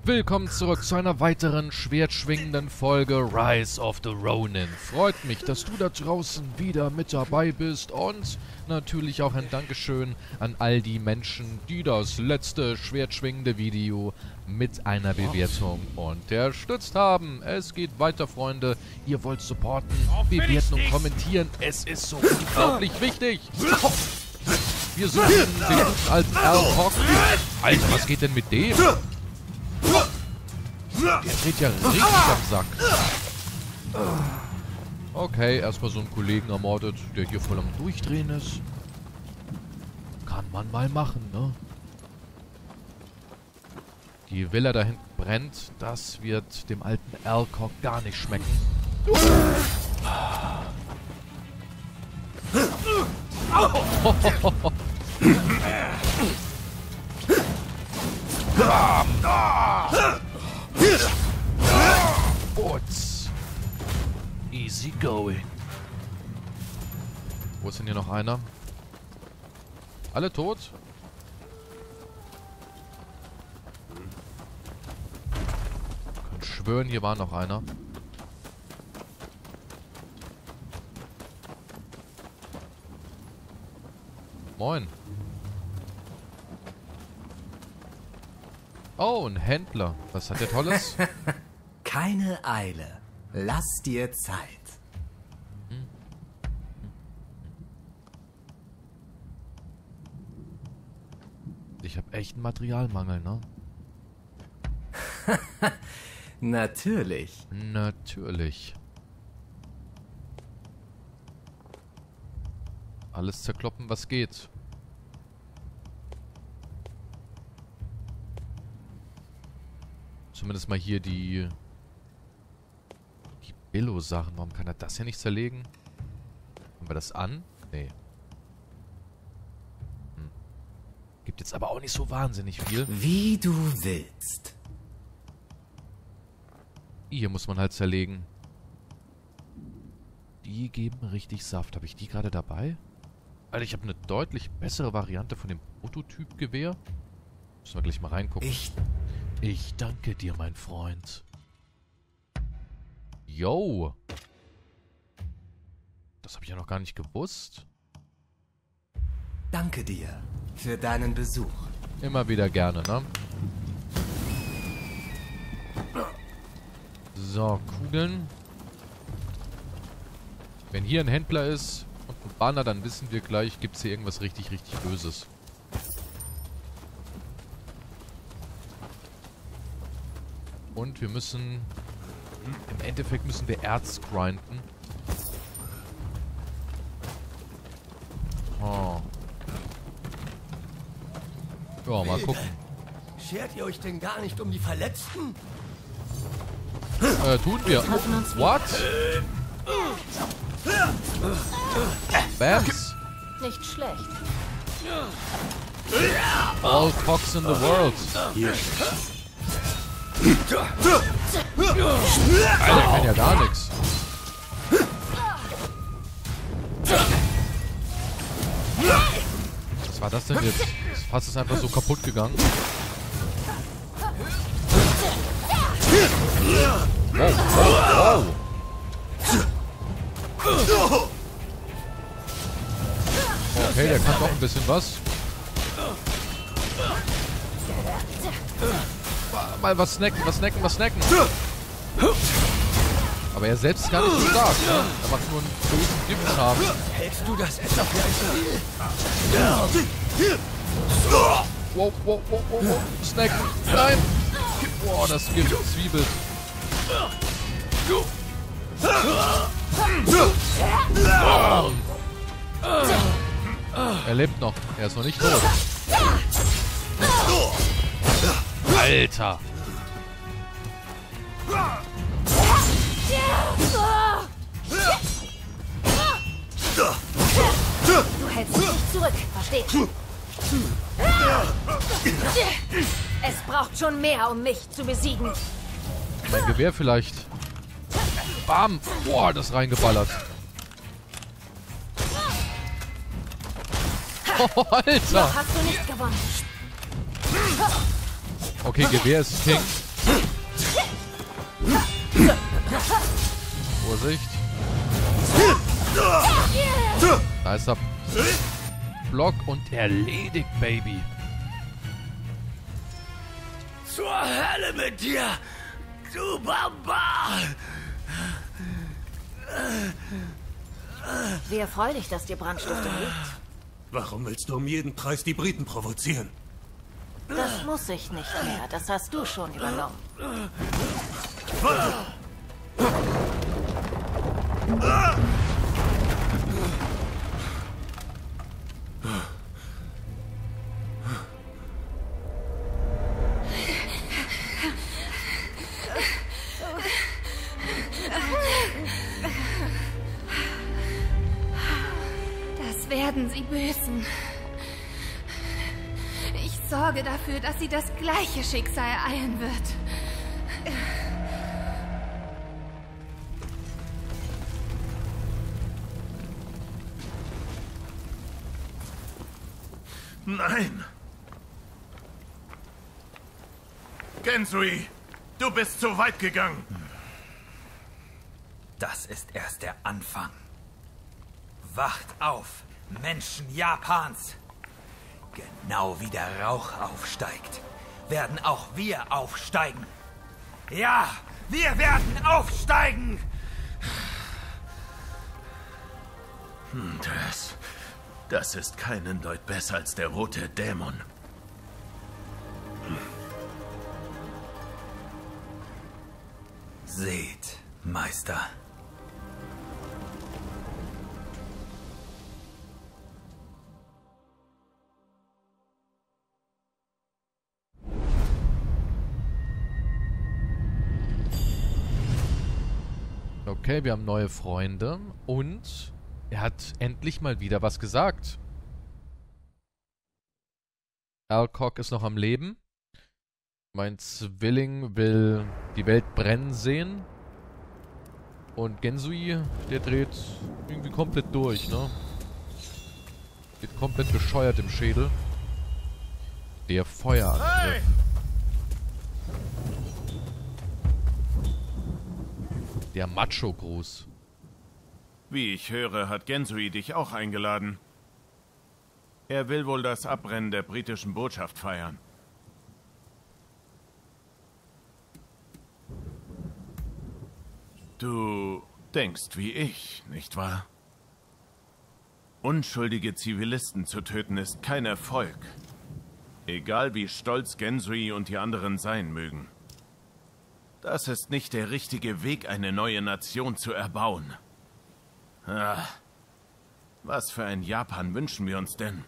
Willkommen zurück zu einer weiteren schwertschwingenden Folge Rise of the Ronin. Freut mich, dass du da draußen wieder mit dabei bist und natürlich auch ein Dankeschön an all die Menschen, die das letzte schwertschwingende Video mit einer Bewertung unterstützt haben. Es geht weiter, Freunde. Ihr wollt supporten, bewerten und kommentieren. Es ist so unglaublich wichtig. Wir suchen den guten alten Al-Hock. Alter, was geht denn mit dem? Der dreht ja richtig am Sack. Okay, erstmal so einen Kollegen ermordet, der hier voll am Durchdrehen ist. Kann man mal machen, ne? Die Villa da hinten brennt. Das wird dem alten Al-Hock gar nicht schmecken. Putz. Easy going. Wo ist denn hier noch einer? Alle tot? Ich kann schwören, hier war noch einer. Moin. Oh, ein Händler. Was hat der Tolles? Keine Eile. Lass dir Zeit. Ich habe echt einen Materialmangel, ne? Natürlich. Natürlich. Alles zerkloppen, was geht. Zumindest mal hier die Billo-Sachen. Warum kann er das hier nicht zerlegen? Haben wir das an? Nee. Gibt jetzt aber auch nicht so wahnsinnig viel. Wie du willst. Hier muss man halt zerlegen. Die geben richtig Saft. Habe ich die gerade dabei? Alter, ich habe eine deutlich bessere Variante von dem Prototyp-Gewehr. Müssen wir gleich mal reingucken. Ich danke dir, mein Freund. Yo. Das habe ich ja noch gar nicht gewusst. Danke dir für deinen Besuch. Immer wieder gerne, ne? So, Kugeln. Wenn hier ein Händler ist und ein Banner, dann wissen wir gleich, gibt es hier irgendwas richtig, richtig Böses. Und wir müssen... Im Endeffekt müssen wir Erz grinden. Oh. Ja, mal gucken. Schert ihr euch denn gar nicht um die Verletzten? Tun wir. What? Bams. Nicht schlecht. All cocks in the world. Hier. Alter, kann ja gar nichts. Was war das denn jetzt? Das Fass ist einfach so kaputt gegangen. Wow, wow, wow. Okay, der kann doch ein bisschen was. Mal was snacken, was snacken, was snacken. Aber er selbst ist gar nicht so stark, ne? Er macht nur einen bösen Gimpfschaden. Hältst du das etwa für ein Spiel? Wow, wow, wow, wow, wow. Snacken. Nein. Boah, das Gift zwiebelt. Er lebt noch. Er ist noch nicht tot. Alter. Du hältst dich nicht zurück, versteht? Es braucht schon mehr, um mich zu besiegen. Mein Gewehr vielleicht. Bam. Boah, das reingeballert. Oh, Alter. Noch hast du nicht gewonnen. Okay, Gewehr ist King. Vorsicht. Nicer Block und erledigt, Baby. Zur Hölle mit dir, du Barbar! Wie erfreulich, dass dir Brandstiftung liegt. Warum willst du um jeden Preis die Briten provozieren? Das muss ich nicht mehr. Das hast du schon übernommen. Das werden sie büßen. Ich sorge dafür, dass sie das gleiche Schicksal ereilen wird. Nein! Gensui, du bist zu weit gegangen. Das ist erst der Anfang. Wacht auf, Menschen Japans! Genau wie der Rauch aufsteigt, werden auch wir aufsteigen. Ja, wir werden aufsteigen! Das ist keinen Deut besser als der rote Dämon. Seht, Meister. Okay, wir haben neue Freunde und er hat endlich mal wieder was gesagt. Alcock ist noch am Leben. Mein Zwilling will die Welt brennen sehen. Und Gensui, der dreht irgendwie komplett durch, ne? Geht komplett bescheuert im Schädel. Der Feuerangriff. Hey! Der Macho-Gruß. Wie ich höre, hat Gensui dich auch eingeladen. Er will wohl das Abbrennen der britischen Botschaft feiern. Du denkst wie ich, nicht wahr? Unschuldige Zivilisten zu töten ist kein Erfolg. Egal wie stolz Gensui und die anderen sein mögen. Das ist nicht der richtige Weg, eine neue Nation zu erbauen. Ah, was für ein Japan wünschen wir uns denn?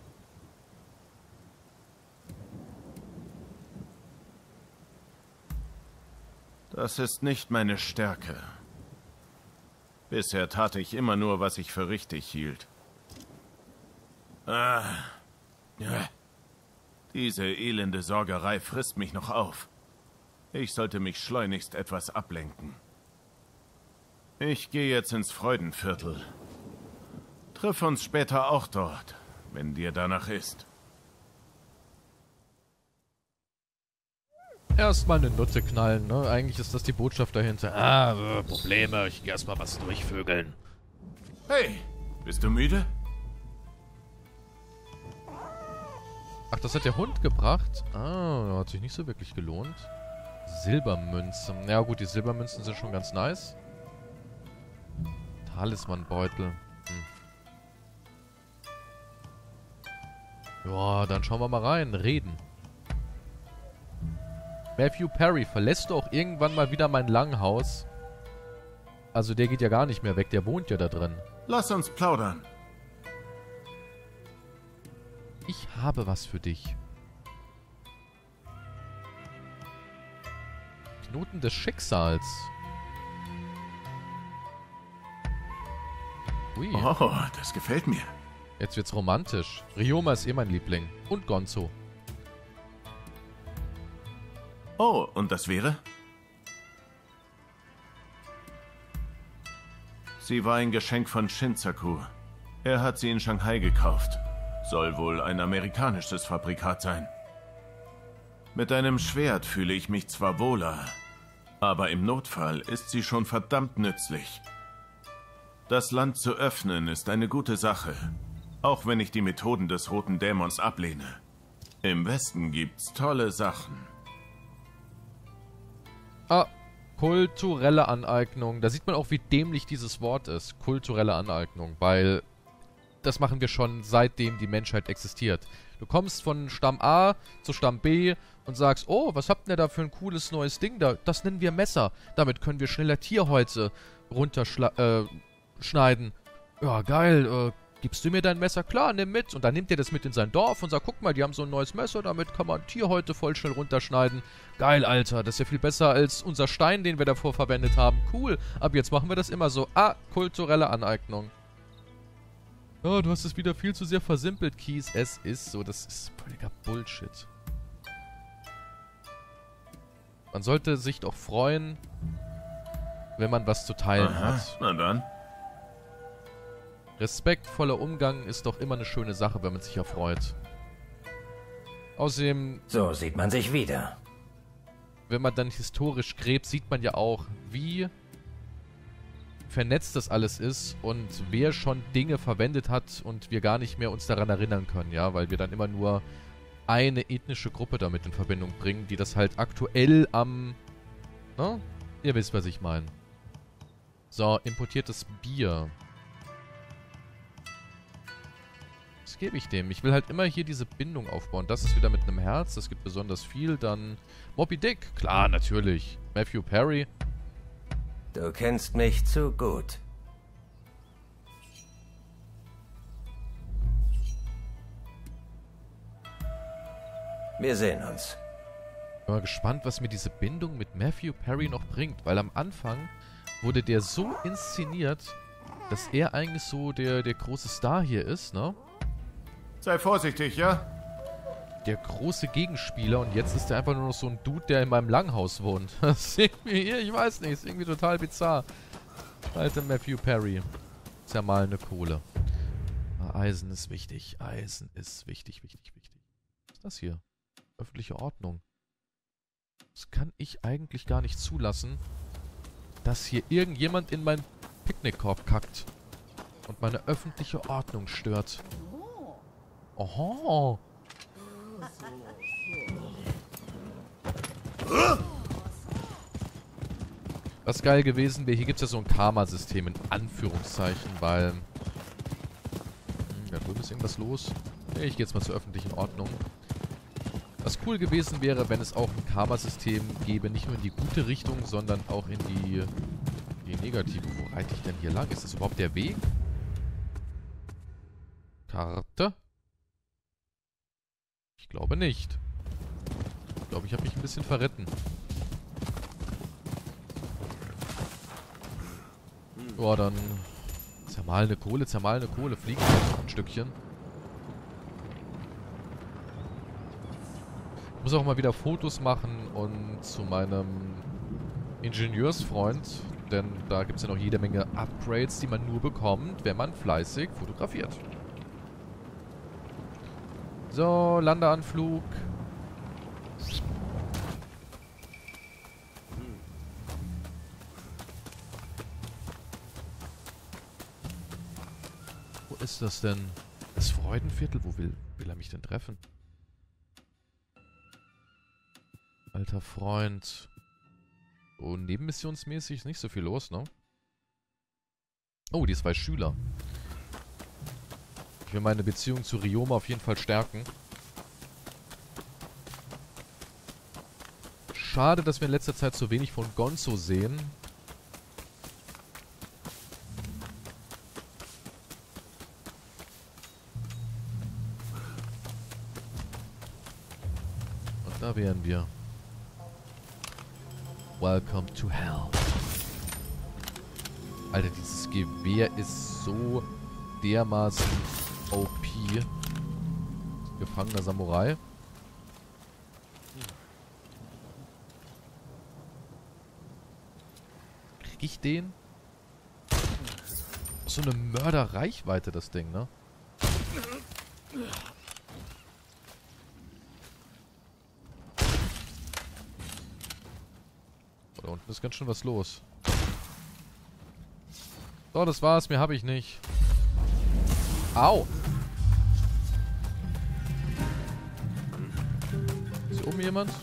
Das ist nicht meine Stärke. Bisher tat ich immer nur, was ich für richtig hielt. Ah, ja. Diese elende Sorgerei frisst mich noch auf. Ich sollte mich schleunigst etwas ablenken. Ich gehe jetzt ins Freudenviertel. Triff uns später auch dort, wenn dir danach ist. Erstmal eine Nutte knallen, ne? Eigentlich ist das die Botschaft dahinter. Probleme, ich geh erstmal was durchvögeln. Hey, bist du müde? Ach, das hat der Hund gebracht? Ah, hat sich nicht so wirklich gelohnt. Silbermünzen. Ja gut, die Silbermünzen sind schon ganz nice. Talismanbeutel. Ja, dann schauen wir mal rein. Reden. Matthew Perry, verlässt du auch irgendwann mal wieder mein Langhaus? Also der geht ja gar nicht mehr weg, der wohnt ja da drin. Lass uns plaudern. Ich habe was für dich. Knoten des Schicksals. Ui. Oh, das gefällt mir. Jetzt wird's romantisch. Ryoma ist eh mein Liebling. Und Gonzo. Oh, und das wäre? Sie war ein Geschenk von Shinsaku. Er hat sie in Shanghai gekauft. Soll wohl ein amerikanisches Fabrikat sein. Mit einem Schwert fühle ich mich zwar wohler, aber im Notfall ist sie schon verdammt nützlich. Das Land zu öffnen ist eine gute Sache, auch wenn ich die Methoden des Roten Dämons ablehne. Im Westen gibt's tolle Sachen. Ah, kulturelle Aneignung. Da sieht man auch, wie dämlich dieses Wort ist. Kulturelle Aneignung, weil das machen wir schon seitdem die Menschheit existiert. Du kommst von Stamm A zu Stamm B und sagst, oh, was habt ihr da für ein cooles neues Ding da? Das nennen wir Messer. Damit können wir schneller Tierhäute runterschneiden. Ja, geil. Gibst du mir dein Messer? Klar, nimm mit. Und dann nimmt er das mit in sein Dorf und sagt, guck mal, die haben so ein neues Messer, damit kann man Tierhäute voll schnell runterschneiden. Geil, Alter. Das ist ja viel besser als unser Stein, den wir davor verwendet haben. Cool. Ab jetzt machen wir das immer so. Ah, kulturelle Aneignung. Oh, du hast es wieder viel zu sehr versimpelt, Kies. Es ist so, das ist völliger Bullshit. Man sollte sich doch freuen, wenn man was zu teilen hat. Na dann. Respektvoller Umgang ist doch immer eine schöne Sache, wenn man sich erfreut. Außerdem, So sieht man sich wieder. wenn man dann historisch gräbt, sieht man ja auch, wie vernetzt das alles ist und wer schon Dinge verwendet hat und wir gar nicht mehr uns daran erinnern können, ja, weil wir dann immer nur eine ethnische Gruppe damit in Verbindung bringen, die das halt aktuell am, ne? Ihr wisst, was ich meine. So, importiertes Bier. Was gebe ich dem? Ich will halt immer hier diese Bindung aufbauen. Das ist wieder mit einem Herz, das gibt besonders viel. Dann Moby Dick, klar, natürlich. Matthew Perry. Du kennst mich zu gut. Wir sehen uns. Bin mal gespannt, was mir diese Bindung mit Matthew Perry noch bringt. Weil am Anfang wurde der so inszeniert, dass er eigentlich so der große Star hier ist, ne? Sei vorsichtig, ja? Der große Gegenspieler und jetzt ist er einfach nur noch so ein Dude, der in meinem Langhaus wohnt. Das ist irgendwie hier, ich weiß nicht, ist irgendwie total bizarr. Alter Matthew Perry. Zermahlene Kohle. Eisen ist wichtig. Eisen ist wichtig, wichtig, wichtig. Was ist das hier? Öffentliche Ordnung. Das kann ich eigentlich gar nicht zulassen, dass hier irgendjemand in meinen Picknickkorb kackt und meine öffentliche Ordnung stört. Oho. Was geil gewesen wäre, hier gibt es ja so ein Karma-System in Anführungszeichen, weil... da drüben ist irgendwas los. Nee, ich gehe jetzt mal zur öffentlichen Ordnung. Was cool gewesen wäre, wenn es auch ein Karma-System gäbe, nicht nur in die gute Richtung, sondern auch in die negative. Wo reite ich denn hier lang? Ist das überhaupt der Weg? Karte? Ich glaube nicht. Ich glaube, ich habe mich ein bisschen verritten. Boah, dann zermahlene Kohle, fliegen wir noch ein Stückchen. Ich muss auch mal wieder Fotos machen und zu meinem Ingenieursfreund, denn da gibt es ja noch jede Menge Upgrades, die man nur bekommt, wenn man fleißig fotografiert. So, Landeanflug. Wo ist das denn? Das Freudenviertel? Wo will er mich denn treffen? Alter Freund. Oh, nebenmissionsmäßig ist nicht so viel los, ne? Oh, die 2 Schüler. Ich will meine Beziehung zu Ryoma auf jeden Fall stärken. Schade, dass wir in letzter Zeit so wenig von Gonzo sehen. Und da wären wir. Welcome to Hell. Alter, dieses Gewehr ist so dermaßen OP. Gefangener Samurai. Krieg ich den? So eine Mörderreichweite, das Ding, ne? Da ist ganz schön was los. So, das war's. Mehr habe ich nicht. Au! Ist hier oben jemand?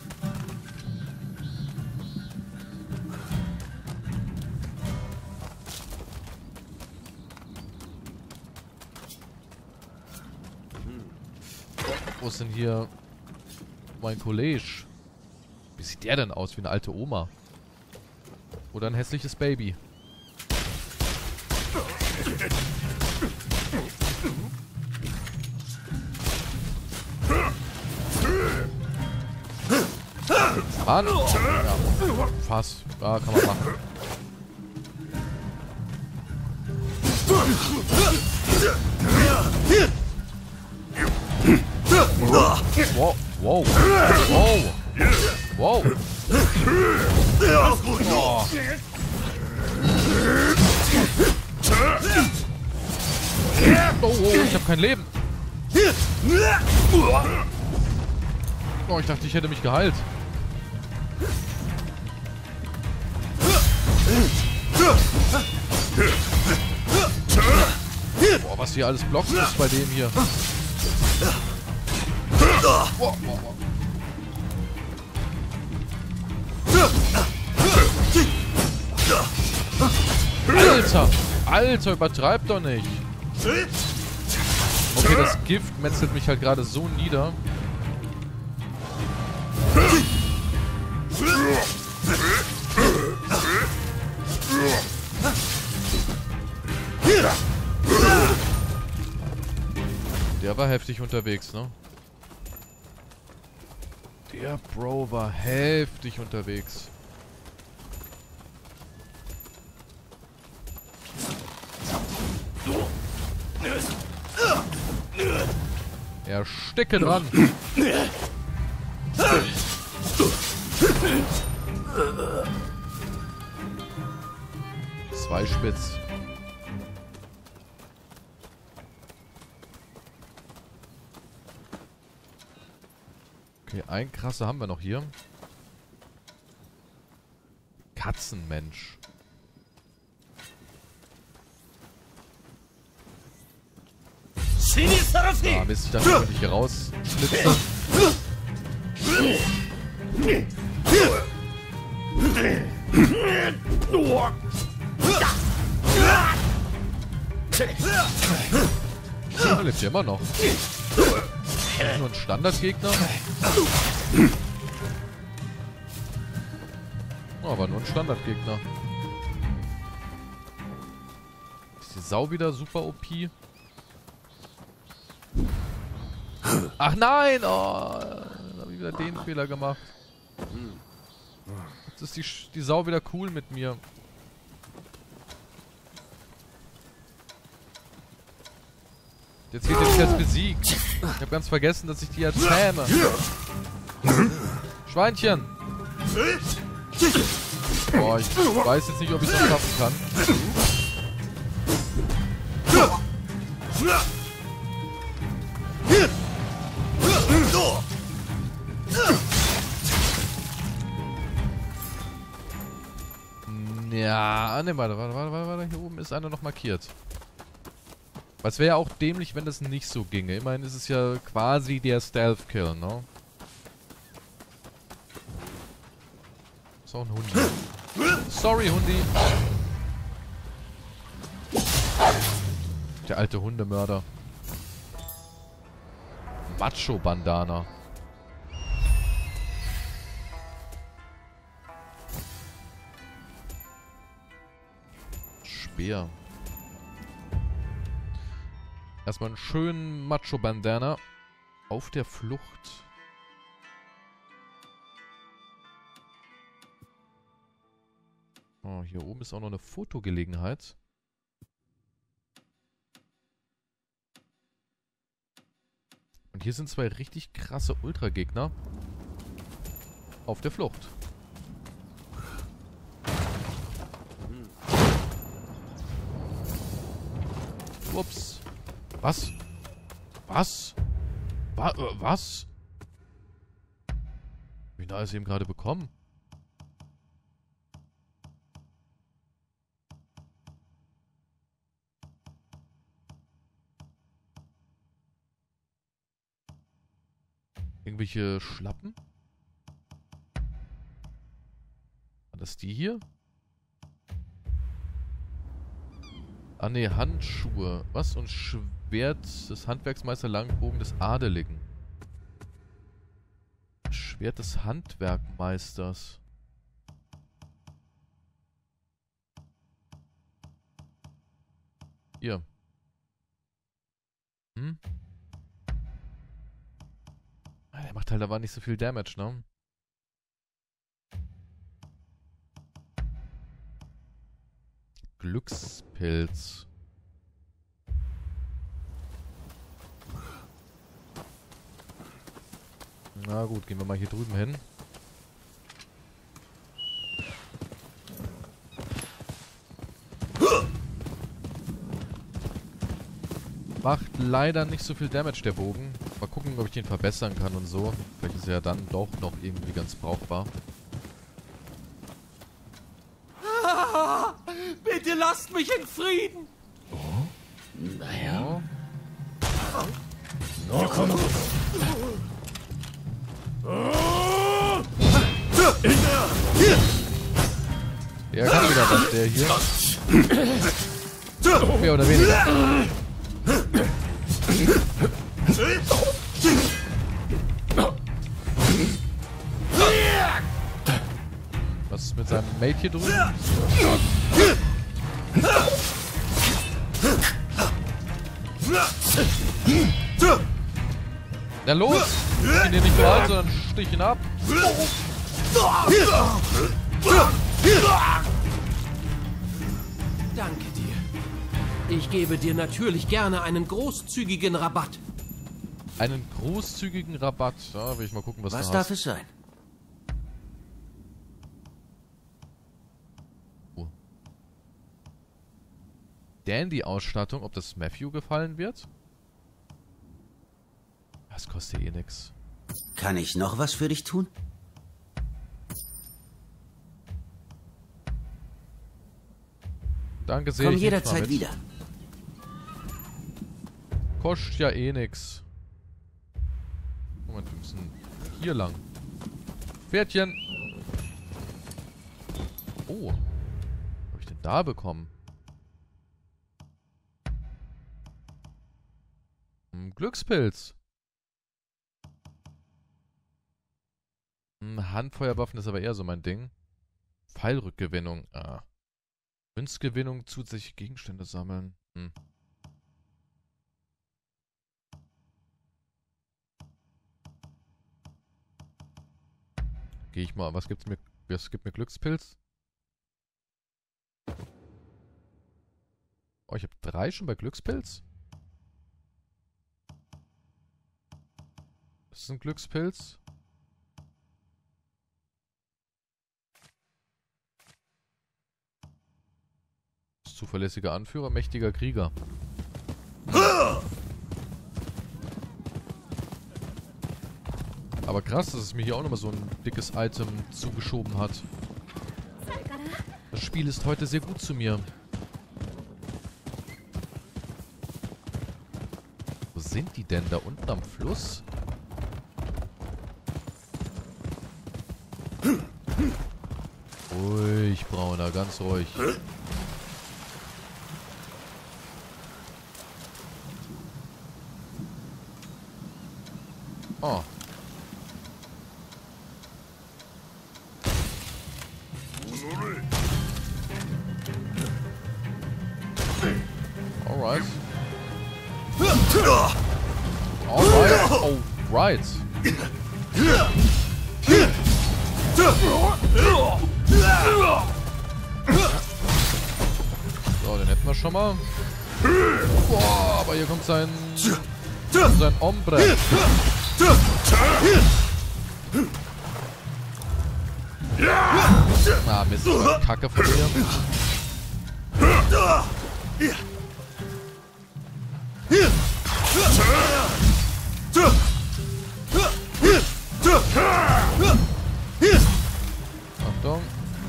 Wo ist denn hier mein Kollege? Wie sieht der denn aus? Wie eine alte Oma. Oder ein hässliches Baby. Mann! Ja, fast. Ja, kann man machen. Wow, wow, wow, wow. Oh. Oh, ich hab kein Leben. Oh, ich dachte, ich hätte mich geheilt. Boah, was hier alles blockt ist bei dem hier. Boah, boah, boah. Alter! Alter, übertreib doch nicht! Okay, das Gift metzelt mich halt gerade so nieder. Der war heftig unterwegs, ne? Der Bro war heftig unterwegs. Ersticke dran! Zwei Spitz. Okay, ein krasser haben wir noch hier. Katzenmensch. Ah, Mist, ich dachte, ich könnte hier rausschnitzen. Er lebt ja immer noch. Nur ein Standardgegner. Oh, aber nur ein Standardgegner. Ist die Sau wieder super OP? Ach nein! Oh, da habe ich wieder den Fehler gemacht. Jetzt ist die Sau wieder cool mit mir. Jetzt wird er jetzt besiegt. Ich habe ganz vergessen, dass ich die jetzt zähme. Schweinchen! Boah, ich weiß jetzt nicht, ob ich das schaffen kann. Ja, ne, warte. Hier oben ist einer noch markiert. Weil es wäre ja auch dämlich, wenn das nicht so ginge. Immerhin ist es ja quasi der Stealth-Kill, ne? Ist auch ein Hundi. Sorry, Hundi. Der alte Hundemörder. Macho-Bandana. Speer. Erstmal einen schönen Macho-Bandana. Auf der Flucht. Oh, hier oben ist auch noch eine Fotogelegenheit. Und hier sind zwei richtig krasse Ultra-Gegner. Auf der Flucht. Ups. Was? Was? Was? Wie nah ist eben gerade bekommen? Irgendwelche Schlappen? War das die hier? Ah ne, Handschuhe. Was? Und Schwert des Handwerksmeister Langbogen des Adeligen. Schwert des Handwerkmeisters. Hier. Hm? Der macht halt aber nicht so viel Damage, ne? Glückspilz. Na gut, gehen wir mal hier drüben hin. Macht leider nicht so viel Damage, der Bogen. Mal gucken, ob ich den verbessern kann und so. Vielleicht ist er ja dann doch noch irgendwie ganz brauchbar. Bitte lasst mich in Frieden! Naja. Der kann wieder was, der hier. Mehr oder weniger. Was ist mit seinem Mate hier drüben? Na los! Ich ihn dir nicht nur an, sondern stich ihn ab. Danke dir. Ich gebe dir natürlich gerne einen großzügigen Rabatt. Einen großzügigen Rabatt. Da will ich mal gucken, was Was du darf hast. es sein? Dandy-Ausstattung, ob das Matthew gefallen wird? Das kostet eh nix. Kann ich noch was für dich tun? Danke sehr. Komm ich nehm's mal jederzeit mit. wieder. Kostet ja eh nix. Moment, wir müssen hier lang. Pferdchen. Oh. Was habe ich denn da bekommen? Glückspilz. Handfeuerwaffen ist aber eher so mein Ding. Pfeilrückgewinnung. Ah. Münzgewinnung, zusätzliche Gegenstände sammeln. Gehe ich mal. Was gibt mir Glückspilz? Oh, ich habe 3 schon bei Glückspilz? Das ist ein Glückspilz. Zuverlässiger Anführer, mächtiger Krieger. Aber krass, dass es mir hier auch nochmal so ein dickes Item zugeschoben hat. Das Spiel ist heute sehr gut zu mir. Wo sind die denn? Da unten am Fluss? Ruhig, Brauner, ganz ruhig. Oh. Alright. Alright. So, den hätten wir schon mal. Boah, aber hier kommt sein Ombre. Ah, Mist, Kacke von mir. Achtung.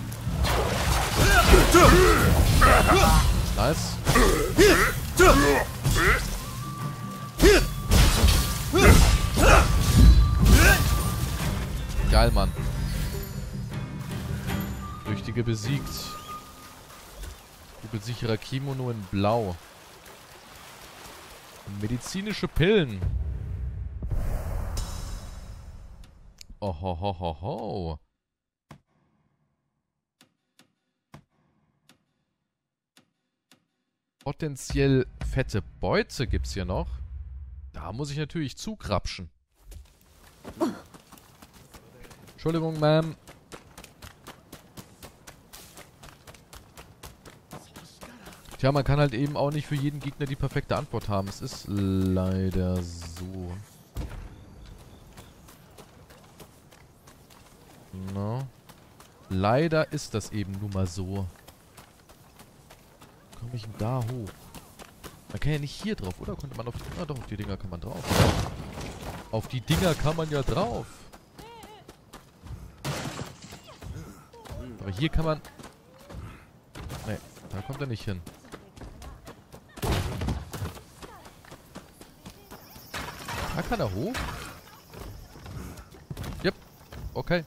Nice. Geil, Mann. Flüchtige besiegt. Kugelsicherer Kimono in Blau. Medizinische Pillen. Ohohoho. Potenziell fette Beute gibt's hier noch. Da muss ich natürlich zukrapschen. Entschuldigung, Ma'am. Tja, man kann halt eben auch nicht für jeden Gegner die perfekte Antwort haben. Es ist leider so. No. Leider ist das eben nun mal so. Wie komme ich denn da hoch? Man kann ja nicht hier drauf, oder? Konnte man auf die... Ah, doch, auf die Dinger kann man drauf. Auf die Dinger kann man ja drauf. Aber hier kann man... Nee, da kommt er nicht hin. Da kann er hoch? Yep. Okay.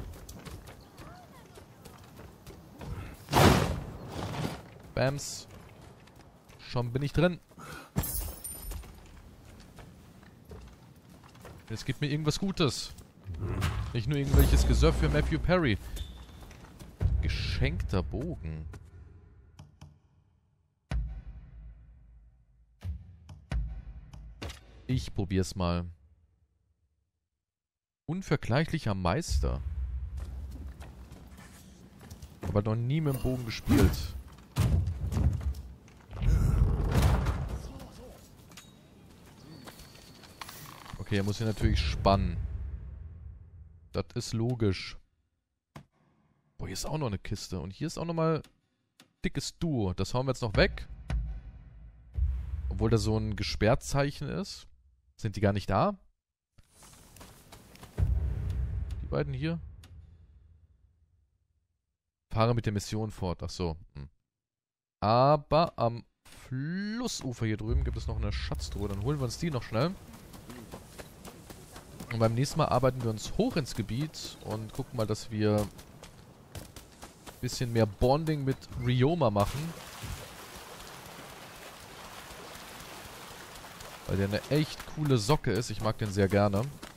Bams. Schon bin ich drin. Jetzt gibt mir irgendwas Gutes. Nicht nur irgendwelches Gesöff für Matthew Perry. Geschenkter Bogen. Ich probier's mal. Unvergleichlicher Meister. Aber noch nie mit dem Bogen gespielt. Okay, er muss hier natürlich spannen. Das ist logisch. Boah, hier ist auch noch eine Kiste. Und hier ist auch nochmal dickes Duo. Das hauen wir jetzt noch weg. Obwohl da so ein Gesperrzeichen ist. Sind die gar nicht da? Die beiden hier? Fahre mit der Mission fort. Ach so. Aber am Flussufer hier drüben gibt es noch eine Schatztruhe. Dann holen wir uns die noch schnell. Und beim nächsten Mal arbeiten wir uns hoch ins Gebiet und gucken mal, dass wir ein bisschen mehr Bonding mit Ryoma machen. Weil der eine echt coole Socke ist. Ich mag den sehr gerne.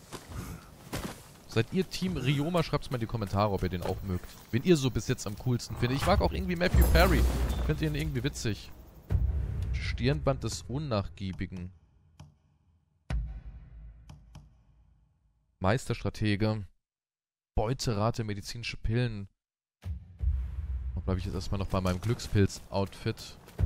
Seid ihr Team Ryoma? Schreibt es mal in die Kommentare, ob ihr den auch mögt. Wen ihr so bis jetzt am coolsten findet. Ich mag auch irgendwie Matthew Perry. Ich finde ihn irgendwie witzig. Stirnband des Unnachgiebigen. Meisterstratege. Beuterate, medizinische Pillen. Da bleibe ich jetzt erstmal noch bei meinem Glückspilz-Outfit.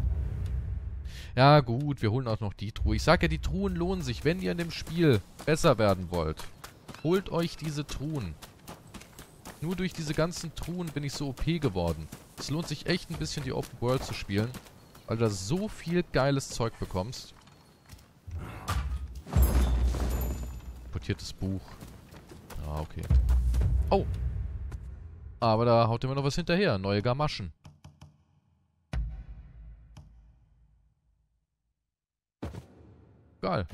Ja gut, wir holen auch noch die Truhe. Ich sag ja, die Truhen lohnen sich, wenn ihr in dem Spiel besser werden wollt. Holt euch diese Truhen. Nur durch diese ganzen Truhen bin ich so OP geworden. Es lohnt sich echt ein bisschen, die Open World zu spielen, weil du da so viel geiles Zeug bekommst. Portiertes Buch. Ah, okay. Oh! Aber da haut immer noch was hinterher. Neue Gamaschen. Geil.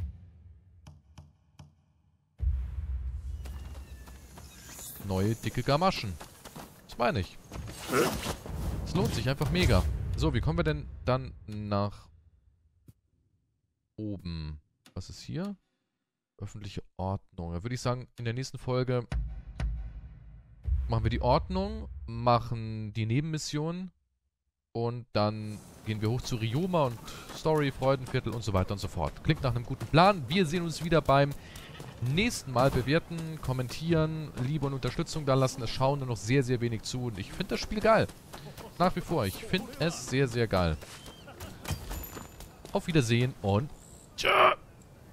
Neue, dicke Gamaschen. Das meine ich. Es lohnt sich einfach mega. So, wie kommen wir denn dann nach oben? Was ist hier? Öffentliche Ordnung. Da würde ich sagen, in der nächsten Folge machen wir die Ordnung, machen die Nebenmissionen und dann gehen wir hoch zu Ryoma und Story, Freudenviertel und so weiter und so fort. Klingt nach einem guten Plan. Wir sehen uns wieder beim nächsten Mal. Bewerten, kommentieren, Liebe und Unterstützung da lassen. Es schauen nur noch sehr, sehr wenig zu und ich finde das Spiel geil. Nach wie vor. Ich finde es sehr, sehr geil. Auf Wiedersehen und tschö!